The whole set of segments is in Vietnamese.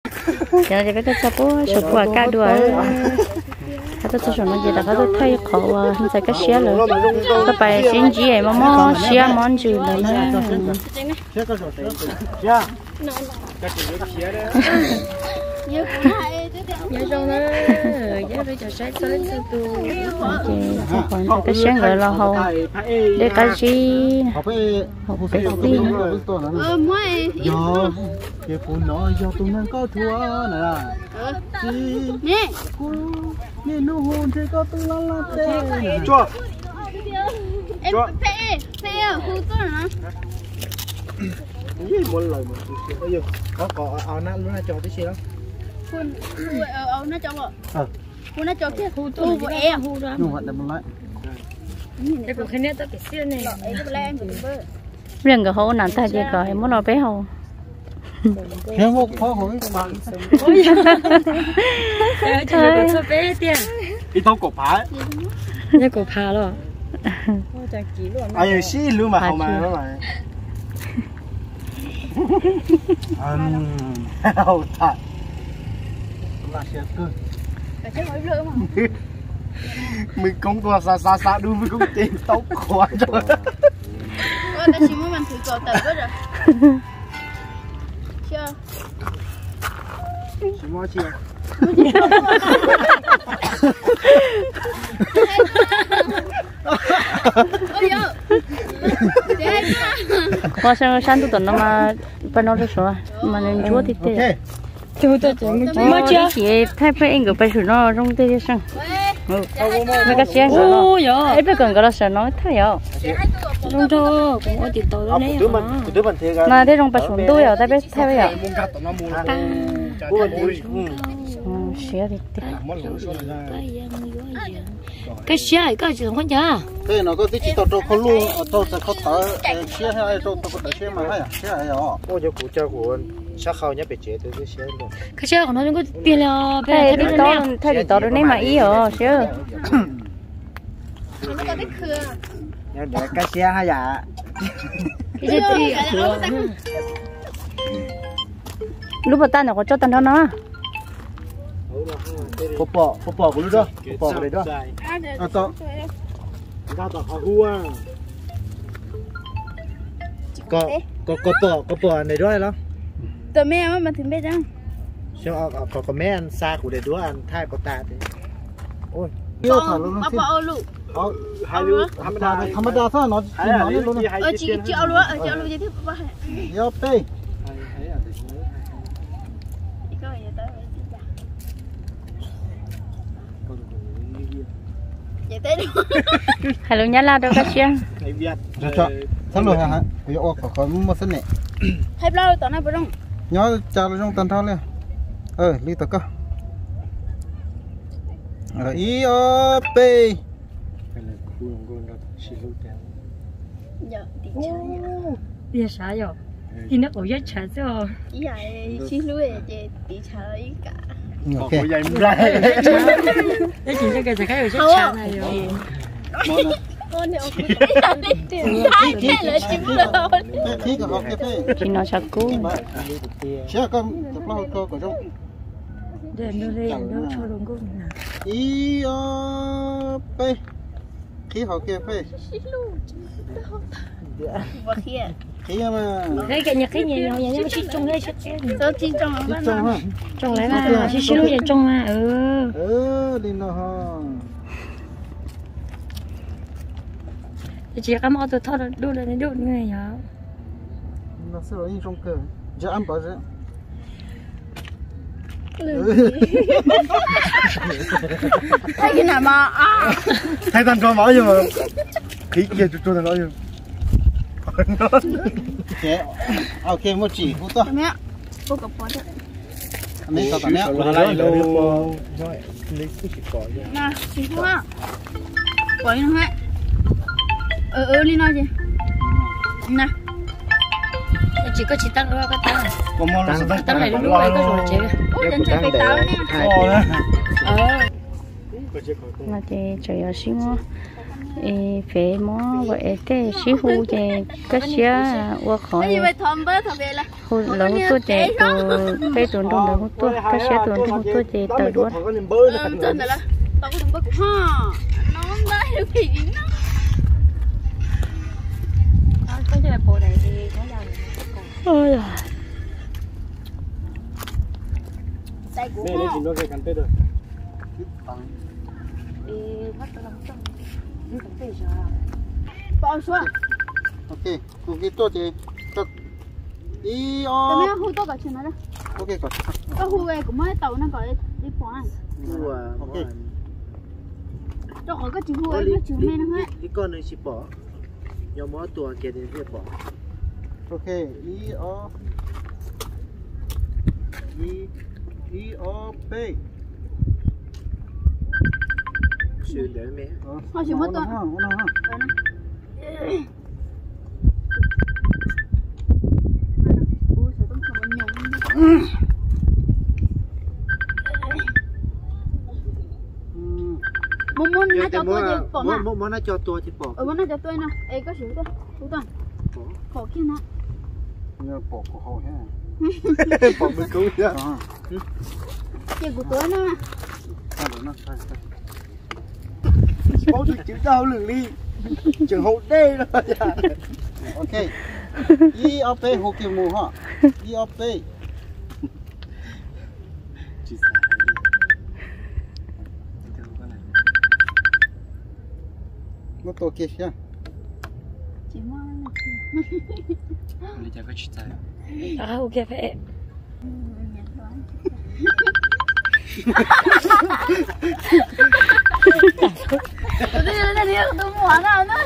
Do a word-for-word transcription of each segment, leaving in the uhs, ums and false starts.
giờ thì cái cho bố sụp quả cá đùa他都做什么嘢？大家都睇好啊，現在個寫了，個白先知誒，媽媽寫滿住嚟咧。nhớ trong đó nhớ bây giờ sẽ tới từ từ ok còn cái sáng rồi là hầu để cái gì học cái gì ờ mới giờ cái phụ nó giờ tụi nó có thua nè nè nè nó hôn thì có tụi nó là thế chua em phê phê ở khu tôi hả một lời một chút bây giờ có có áo nát luôn là cho cái gì đó phun ở ở nó cho vợ phun nó cho kia khu tôi của em khu đó nhưng mà đừng nói cái cuộc khai tới cái xưa này em riêng cái hồ nản ta chỉ có em muốn nói bé hồ em một khó hỏi các bạn trời ơi bé tiền đi tao cổ phá cái cổ phá rồi ai xí luôn mà không mà nó mà um hao thật là sẽ cơ mình không có xa xa xa đu mình cũng tiền tóc quá rồi ơ ta chỉ mới mang thử cò tờ quá rồi chưa chỉ mua chi à có sang sang tụi nó mà bên nó được rồi mà nên chúa thì thế chúa tôi chẳng mà chưa chị thay phải anh cái bây giờ nó trong tây sang mấy cái xe rồi nó ấy phải cần cái đó sợ nói thay rồi trong cho cũng có tiền tàu đó đấy mà thế trong bây giờ tôi ở đây biết thay rồi xe thì cái xe cái gì không nhá thế nó có tí chỉ tao choเขาluôn tao sẽเขาthở xe hay tao tao có thể xe mà hay à xe hay à ô cho cụ cho cụ sát khâu nhá bị chế từ cái xe luôn cái xe của nó cũng có tiền là thay đi tao thay đi tao đó này mà ý ở xe nó có cái khưa để cái xe hay dạ cái gì thì lúc mà ta nó có cho tao nó bò bò bò bò của lúc đó bò của đấy đó à tao ra tao họ hua có có có bò có bò này đó lắm tụi mẹ mà thím biết không cho có có mấy anh xa của để đứa anh thay có ta thì ôi yêu thằng luôn bò bò lụ ờ hai đứa thằng đa thằng đa sao nó chỉ nói lên luôn ờ chị chị ao lúa ờ chị ao lúa gì thế bò yêu tê hello nhá la đâu cái xe cho cho xong rồi hả bây giờ có có một sân này hết lâu tao nói bữa đông nhớ chào trong tần thao lên ờ đi tới cơ ờ i o p bây giờ sao rồi thì nó có rất chả rồi vậy xin lỗi chị tí chờ ý cả ok cái chuyện cho cái gì cái rất chả này rồi con này ông đi tiền sai thế là chim lợn thì có học cái khi nó sạc cú xe con tập lao cơ của trong để nó đi nó cho đúng không i o p khí học kia phê và kia khí mà cái cái nhật cái gì rồi nhà nó xịt trong đây xịt tôi chỉ trong xịt trong ha trong lại mà xịt xịt luôn trong mà ừ ừ đi nó ha chỉ cái mỏ tôi thoát đu lên đu như này hả nó sẽ ở trong cơ giờ ăn bao giờ thấy cái nào mà thấy thằng cho nói nhưng mà khí kia cho thằng nói nhưng ok ok một chỉ hút to mẹ cô có bò đấy này sao tao nè lại luôn lấy cái chỉ cỏ nè chị không á bò như thế ờ ờ đi nói gì nè chỉ có chỉ tăng ra cái tăng có món là tăng tăng này lúc này có rồi chị ủa chân chân phải tao nè ờ mà thì trời ơi xíu phải mó vậy thế xí hu thì cái xía qua khỏi hu là hu tôi thì tôi cái tuần đông là hu tôi cái xía tuần đông tôi thì tờ đuôi ôi à đây đây chỉ nói về cắn tết rồi ok cô kia tôi thì tôi đi ô ok còn cái hu này cũng mới tàu nó gọi đi khoan ok cho khỏi cái chữ hu ấy cái chữ hay nó hết cái con này chỉ bỏ nhiều món tua kia thì việc bỏ ok đi ô đi đi ô p xuyên để mẹ họ chỉ mất tuần muốn muốn nó cho tôi thì bỏ mà muốn muốn nó cho tôi thì bỏ ừ muốn nó cho tôi nè ê có xíu thôi tú tuần khổ kia nè nhớ bỏ của họ ha bỏ bên cứu chứ chuyện của tôi nè bố được chữ đau lử ly trường hậu đê rồi ok i op hồ kiều mù ha i op nó to kia chứ chỉ mong lý do có chuyện gì à ok phải tôi đi lên đi tôi muốn nào nữa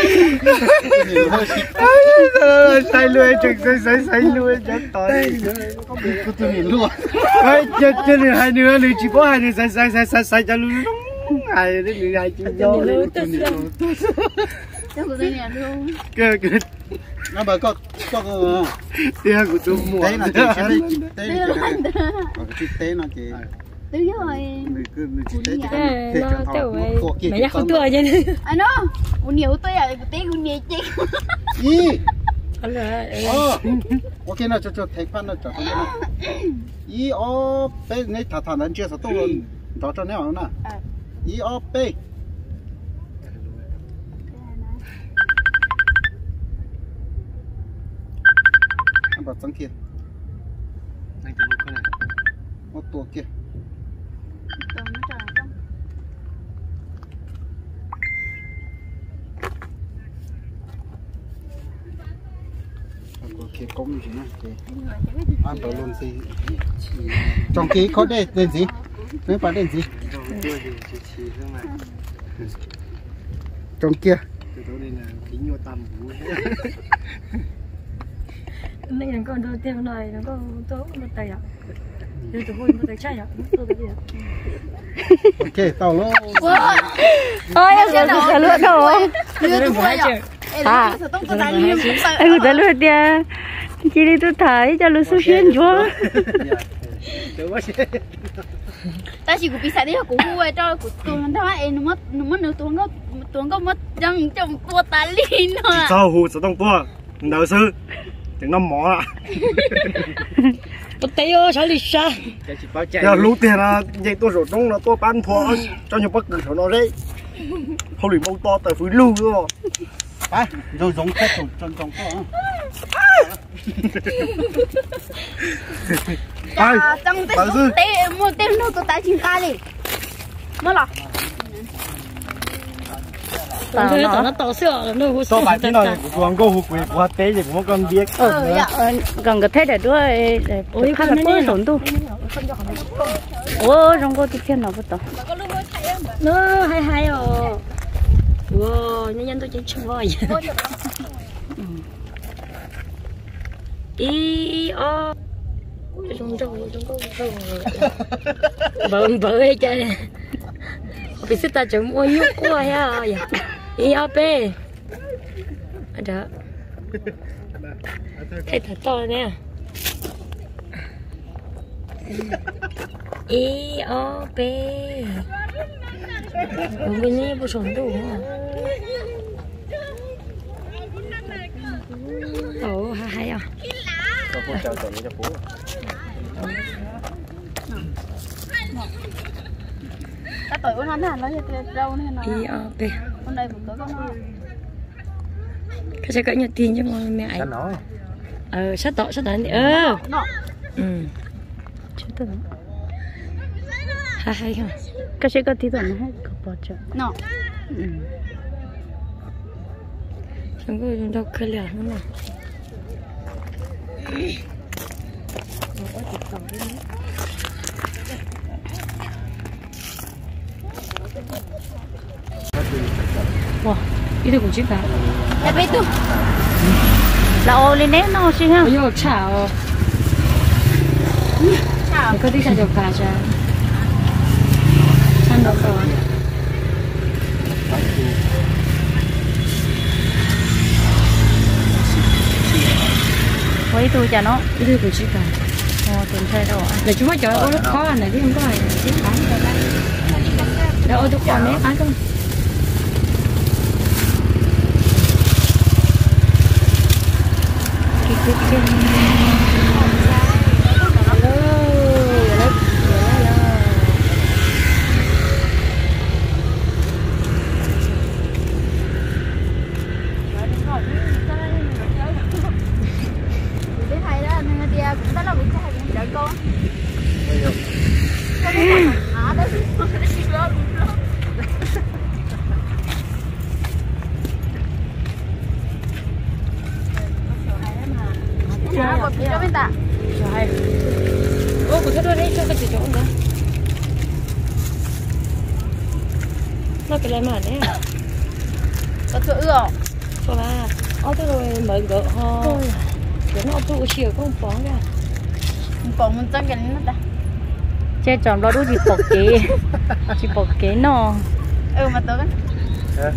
sai luôn trực sai sai sai luôn chết tôi có tôi nhìn luôn ấy chết chết này hai đứa này chỉ có hai đứa sai sai sai sai sai cho luôn hai đứa người hai chịu do cho tôi đi nhìn luôn cái cái nó bảo có có tiền của tôi mua tế là chị chị tế chị tế nó chị Tư rồi. Nó tiểu ấy. Mày nhắc không tua chứ. Anh nó. Un nhiều tôi à, tí un nhiều chị. Ý. Ờ. Ok nó cho cho thấy phát nó cho tôi nó. Ý ô bé này thà thà nên chưa sao tôi luôn. Đó cho nó nè. Ý ô bé. Anh bảo trắng kia. Anh tự con này. Một tua kia. Cái công gì nữa ăn đồ luôn gì trong ký có đây tên gì với bạn tên gì trong kia này là con đầu tiên này nó có tốt một tay ạ rồi tụi một tay trái ạ tôi cái gì ok tao luôn ôi em sẽ nó lựa đồ à em đã lựa đi chỉ đi tôi thấy cho lựa số xuyên chúa ta chỉ của bị sai đấy của vui cho của tôi nó nói em nó mất nó mất nữa tôi có tôi có mất răng trong tua tá linh rồi sao hụt sao trong tua đầu sư chừng năm mỏ à tôi thấy ơi sao đi xa giờ lũ tiền là vậy tôi rồi trong là tôi bán thua cho nhiều bất cứ số nó đấy không lì mông to tại phứ lưu rồi à rồi giống cái trong trong trong ai trong cái tên một tên nó có tài chính ca đi mất rồi tao nó nó tao sửa nó hút tôi bạn thế này của con cô hút quỷ của tế gì của con biết ờ gần cái thế để đuôi để ôi khá là tốt sống tu ôi trong cô thì thiên nào vậy nó hay hay rồi wow nhân nhân tôi chỉ chơi voi ý o trong trong trong có bờ bờ hay chơi bị sức ta chấm mua nhúc quá ha ý o p đó thấy thật to nè ý o p Không cái gì bữa sống đủ mà. Ồ hay hay à. Có cô chào tuần cho phố. Cái tuổi của nó là nó râu này nó. Đi ở đây. Con đây cũng có con nó. Cái sẽ cỡ nhật tiền cho mọi mẹ ấy. Ờ sát tọ sát tọ ờ. Ừ. Chết rồi. Hay hay ha. Cái sẽ có tí tuần hết có bỏ chợ. Nó. Ừ. Xong rồi chúng ta khơi lửa nữa mà. Wow, itu kunci kan? Tapi itu. Là ô lên đấy nó xí ha. Ôi chào. Chào. Có tí sao được cả cha. Ăn được rồi. Với tôi cho nó, itu kunci kan? Ồ, tuần thay đâu à? Để chúng nó chọn ô khó ăn này chứ không có ai tiếp bán cho đây. Để ô tôi còn đấy ăn không? Ô, của tôi đây cho cái chỉ chỗ nữa. Nó cái này mà đấy. Có chỗ ưa. Có ba. Ô tôi rồi mở gỡ ho. Cái nó tụ chiều không bỏ ra. Bỏ một trăm cái nó ta. Che tròn đó đủ chỉ bỏ kế. Chỉ bỏ kế nó. Ừ mà tôi cái.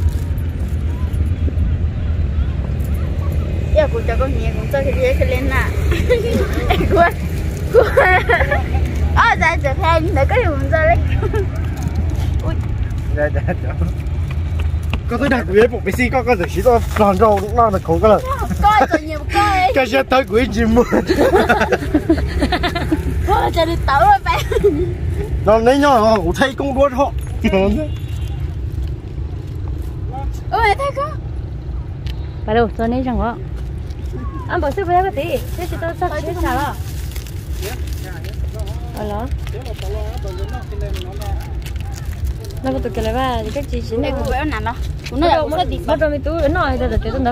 Dạ cũng cho con nhẹ cũng cho cái gì cái lên nè. Cô cô ờ dạ trở thành để có gì cũng cho đấy. Ui dạ dạ dạ có tôi đặt quý bộ bê xê có có thể xí to tròn rau cũng lo được không có là coi rồi nhiều coi cái xe tới quý chim mua thôi cho đi tẩu rồi bé nó lấy nhỏ cũng thấy công đuôi họ ôi thấy có bà đâu tôi lấy rằng đó anh bảo sức với cái tí thế thì tôi sắp chết sao đó ở đó nó có tụi cái này ba thì các chị xin đây cũng béo nặng đó cũng nó cũng đi bắt đầu mình túi nó rồi là tới đó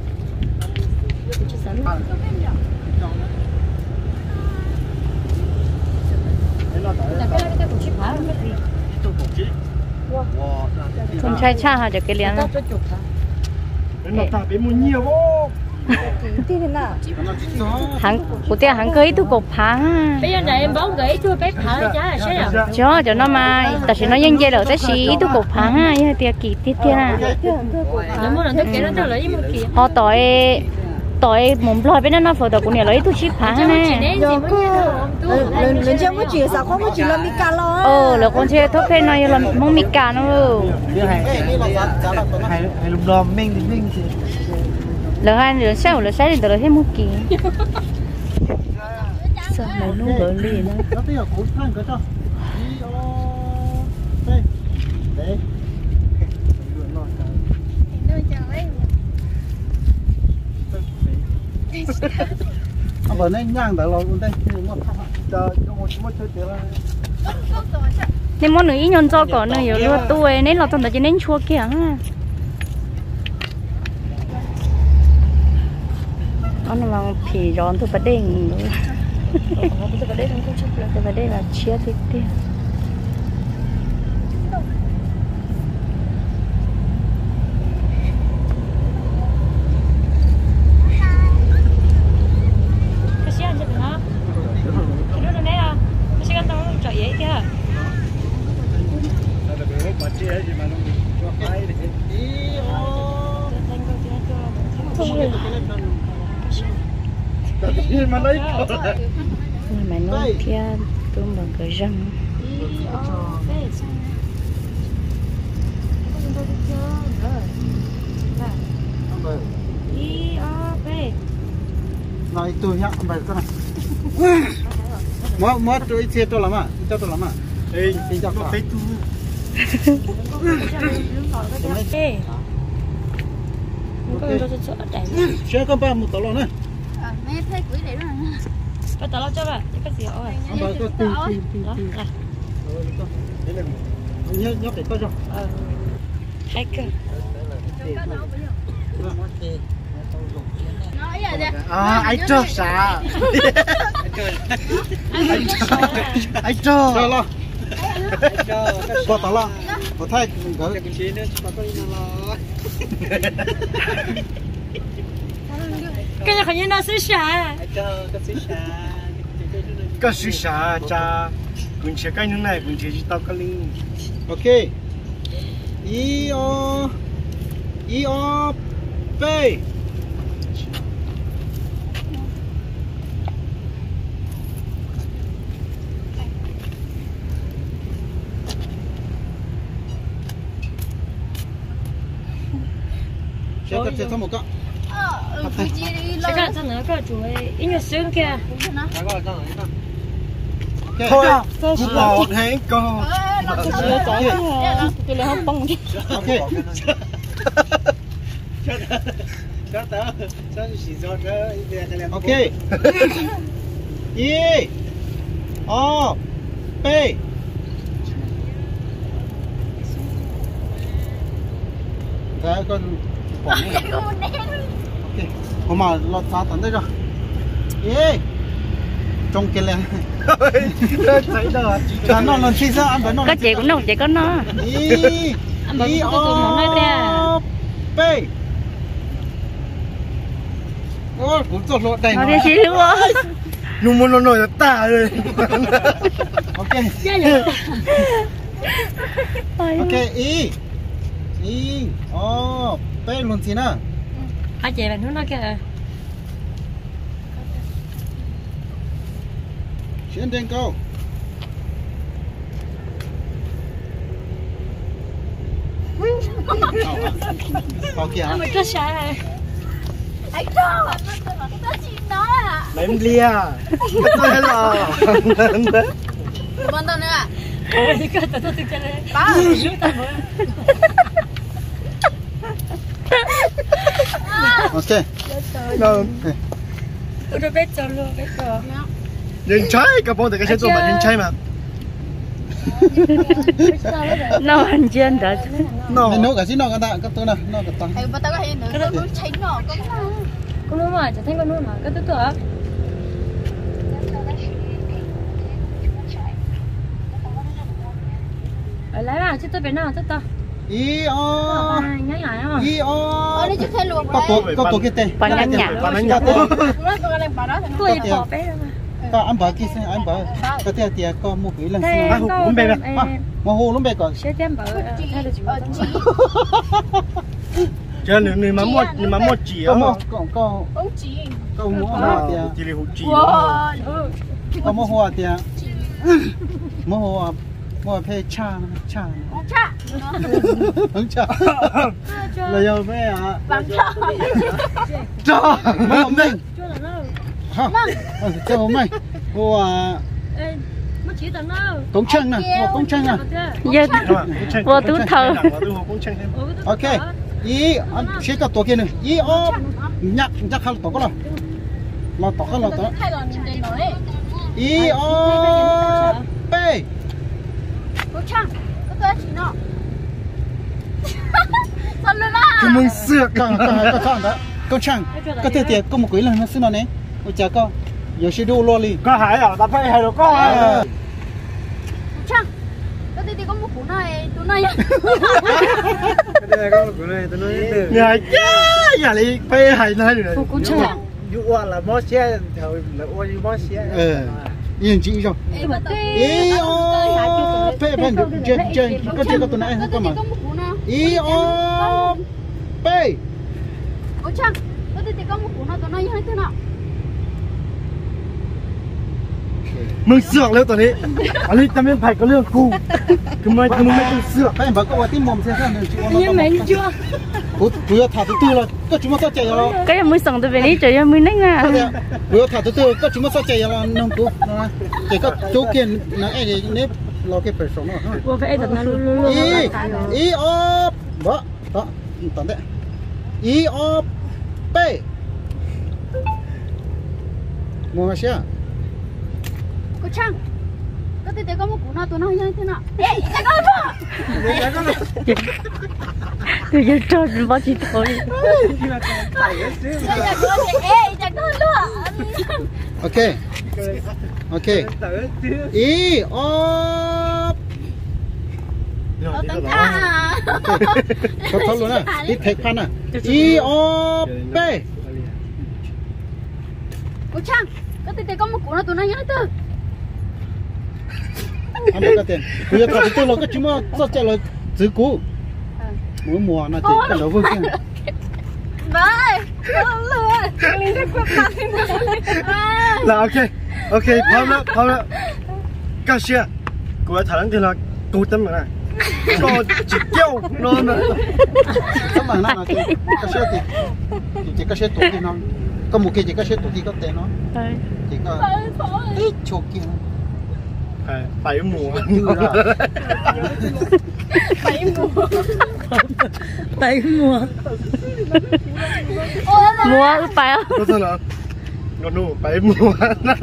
con trai cha hả được cái liền đó nó ta bị mua nhiều vô hắn của tiền hắn cưới tu cột phá bây giờ này em bón gửi tôi bé thở giá là sao cho cho nó mà tại vì nó nhân dây rồi tới xí tu cột phá ha như tiền kỳ tiết tiền à nếu muốn là tôi kể nó tôi lấy một kỳ họ tỏi tỏi mồm lòi bên nó phở tỏi của nhà lấy tu ship phá nè lần trước mới chỉ sao không mới chỉ là mica lo ờ là con chơi thuốc phê này là mong mica nó hay hay lúc đó mình thì mình là hai lần sau là sai thì được hết một kỳ sao mà nó gỡ liền đó nó bây giờ cũng than cái cho đây đấy ông vừa nãy nhang đã lâu đây chờ cho một chút chơi chơi nên món nữ nhân cho có nữa nhiều luôn tôi nên là tao chỉ nên chua kia ha nó là phì rón tôi bắt đỉnh tôi bắt đỉnh không chắc là tôi bắt đỉnh là chia thịt tiền cái xe anh chụp hả cái đó là đấy à cái xe anh tao chạy vậy kia nhưng mà lấy nhưng mà nó kia tôi bằng cái răng i o b rồi tôi nhá bài con này mót mót tôi chia tôi làm à cho tôi làm à ê thì cho nó tôi thấy tu ê con nó sẽ đẩy xe con ba một tàu nữa Mẹ thấy quỷ này rồi. cái tao cho bạn cái gì rồi ông bà có tì tì tì tì nhớ nhớ để coi cho hai cơ Nói vậy nè. à anh cho xả anh cho rồi lo có tao lo có thay gỡ cái nhà khởi nhiên nó sẽ xả cái sự xả cha cũng chỉ cái này cũng chỉ tao cái linh ok i o i o b sẽ có sẽ có một cái Ờ, phải chia đi cái cái thằng nó cái chủ ấy in nhật xương kia thôi cũng một hai con cái này không bông đi ok ok i o b đấy con ok hôm mà lọt ra tận đây rồi ê trong cái này thấy đâu là nó là chi ra ăn vẫn nó có chị cũng nồng chị có nó i i o b ô cũng trộn lộn đầy nó nó đi xí luôn nhưng mà nó nổi là ta rồi ok ok i i o b luôn gì nữa à chị bạn nó kìa chuyển đến câu có kìa mà có xả này Anh cho. Nó chìm nó à. Mềm lia tôi là Bọn tao nữa à? thì có tao tôi cho này Ba. lúc tao mới ok đâu tôi đã biết cho luôn biết rồi nhìn trái cái bọn cái xe tôi mà nhìn trái mà nó hành trên đó nó mình nấu cả gì nó cái ta cái tôi này nó cái ta Ê, bọn tao có hiện nữa. Nó chính nó. Có cái nào? con nuôi mà chẳng thấy con nuôi mà cái tôi tưởng ở lấy mà chứ tôi biết nào chứ tao i o nhớ lại không i o Ờ, nó chưa thấy luộc có đấy. tổ có tổ cái tên Bà nhăn nhả. bà đánh nhặt Nó có cái bà đó thì nó. tôi bỏ bé rồi mà có anh bảo kia xem anh bảo có thể thì có một cái lần thế xem em có em mà hồ lắm bé còn sẽ đem bảo thay được chủ Ờ, chị. cho nên người mà mua người mà mua chỉ có á một có có Ông chị. có mua hoa thì chỉ là hút chỉ Wow. có mua hoa thì mua hoa mua phê cha cha Ông cha. không cha là yêu bé à Bằng cha. cho mua mình cho là nó ha cho mày mua mất chỉ tao nó công chân nè mua công chân nè giờ vô tú thờ ok ý anh sẽ có tổ kia nè ý ô nhắc nhắc khăn tổ có nào là tổ có là tổ Thay là nhìn thấy nói. ý ô b Ông cha. Có cái chị nó. Sao luôn à? cái mông xưa càng càng càng càng đó công chân có thể thì có một quý lần nó xin nó nè ôi chả có giờ sẽ đu lo li có hải à ta phải hải được có Ông cha. Có thể thì có một củ này, túi này. cái này có của này tôi nói nhà chứ nhà đi phải hải này rồi cũng cũng chưa dụ là mua xe thì là mua đi mua xe ờ yên chị rồi Ê, mà tao. ý ô b bên trên trên có trên có tụi này Có không thể có thì mà có một củ nào. ý ô b Ông cha. Có thể thì có một củ nào, túi này hay thế nào? ok มึงเสือกแล้วตอนนี้อันนี้จะไม่ไผ่ก็เรื่องกูทำไมทำไมไม่ต้องเสือก phải bảo có tí mồm xem xem nhưng mà chưa bố bố thả từ từ là có chúng nó sao chạy rồi cái mới xong từ về đi trời mới nắng à bố thả từ từ có chúng nó sao chạy rồi nông bố chỉ có chỗ kia nó ai thì nếp lo cái phải sống rồi cô phải đặt nó luôn luôn ý ý ô đó đó tận đấy ý ô p mua mà xe cô Trang có thể có một củ nào tụi nó như thế nào ê chạy con nữa tôi giờ trốn bao nhiêu thôi chạy con ê chạy con nữa ok ok ý ô ở tầng ta có thấu luôn à ít thạch phan à ý ô p cô Trang có thể có một củ nào tụi nó như thế nào anh biết cái tiền bây giờ thằng tôi là cái chúng nó sao chạy là giữ cũ mỗi mùa nó chỉ cái đầu vương kia đấy là ok ok pháo đó pháo đó cá xe của thằng thì là tụt tấm mà này còn chỉ kêu nó nữa các bạn nào thì cái xe thì chỉ cái xe tụt thì nó có một cái chỉ cái xe tụt thì có tiền nó chỉ có ít chỗ kia bảy mùa bảy mùa bảy mùa mùa ư phải không có sao nào còn nụ bảy mùa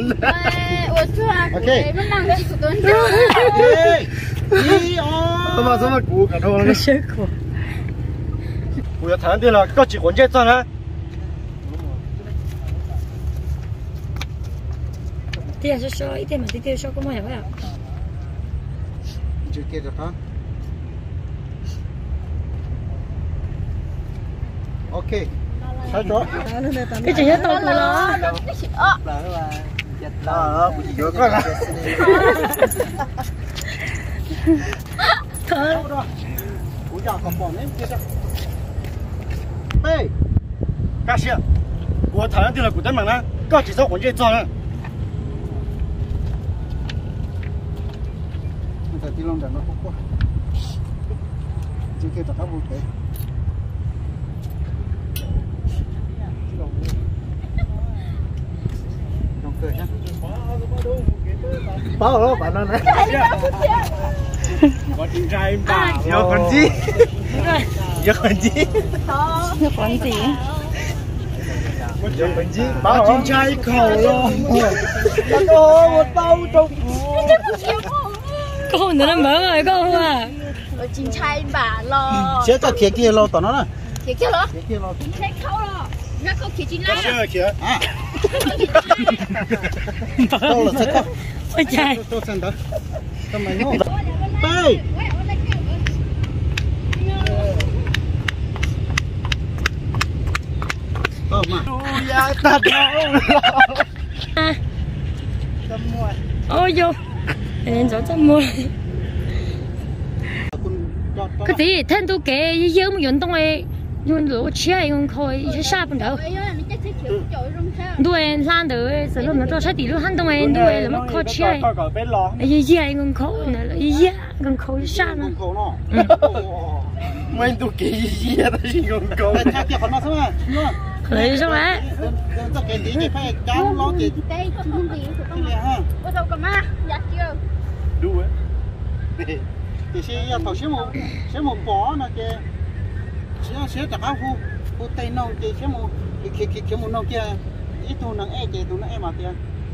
ok nó nằm đây của tôi sao mà sao mà cú cả thôi nó chết của cú thằng thì là có chỉ còn chết thôi hả thì là số ít mà thì số có mấy vậy à chưa kia được hả ok sai rồi cái chuyện đó tôi lo đó chỉ có cái là thôi rồi cú chào còn bỏ lên kia sao hey cá xe của thằng thì là của tấm bằng á có chỉ số còn chết thôi tại tí lông nó không quá chỉ kia tao vô thế không cười nhá bao đó bạn nó này con chim trai em bảo giờ còn gì giờ còn gì nó còn gì giờ còn gì bao chim trai khẩu rồi nó có một bao trong con nữa nó mở rồi con à ở chín trai bà lo sẽ cho kia kia lo tao nó nè kia kia lo kia kia lo thế khâu lo nó không kia chín cá lá xe kìa à đâu là sẽ có ôi trời tôi xem đó tao mày nhổ đây ờ mà ôi vô em chỗ chân mua cái gì thân tôi kể yêu một vận động ấy用罗车用开一下不头，对，三头是那么多车底路很多哎，对，那么开车，哎呀，用开那了，呀，用开一下呢。 Mình tụi kỳ gì đó chứ không có. Lấy xong đấy. Đúng ấy. Thì sẽ thầu sẽ một sẽ một bỏ nè kìa. Sẽ sẽ chặt áo phu phu tây nông kìa sẽ một kìa kìa kìa một nông kia ít tu nằng e kìa tu nằng e mà kìa.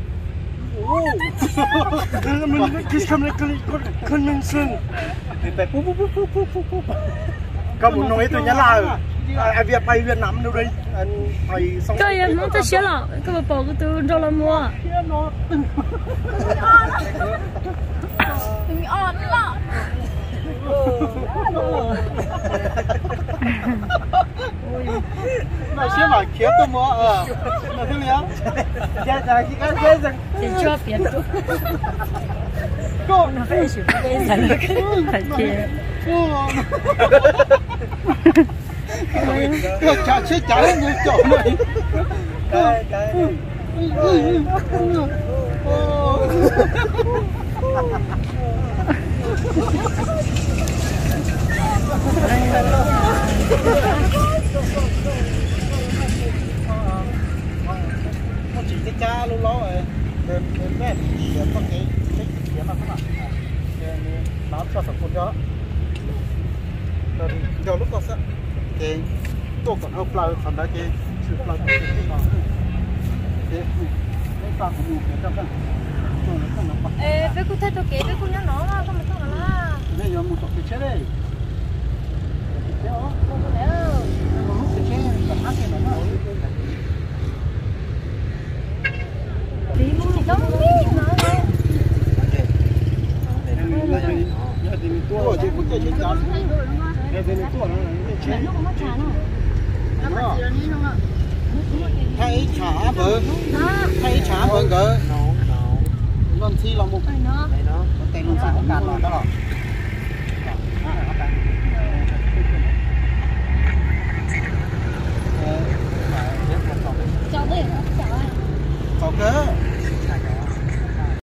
Mình cứ xem lại con con mình sơn. Thì tại pu pu pu pu pu pu. Có một nồi tôi nhớ là ai Việt bay Việt Nam đâu đây anh bay xong. Cái em nó tới xíu là cái bộ bộ của tôi cho là mua. Đừng on lọ. Mà xíu mà khiếp tôi mua ờ. Mà thế liếng. Dạ dạ khi cái cái rằng. Thì cho biển. Cô nó phải chịu cái rằng phải chịu. Cái chả chết chả như chỗ này. Nó chỉ cái cha lúc đó rồi đến đến bên để có cái cái cái mà các bạn nó cho sản phẩm đó rồi giờ lúc đó sẽ cái tôi còn ốp lại phần đấy cái sự lại cái cái đó cái cái phần của mình cái trong đó ê bé cô thấy tôi kể bé cô nhớ nó mà không sao là bây giờ một cái chết đấy cái đó không có lẽ một cái chết là hát cái nó đi mua gì đó không biết mà tua chứ cũng chết chán cái cái tua nó chết nó không có trả nó thay trả vợ thay trả vợ cỡ nó thi là một nó tay nó sẽ có cản nó đó chào đây chào chào cơ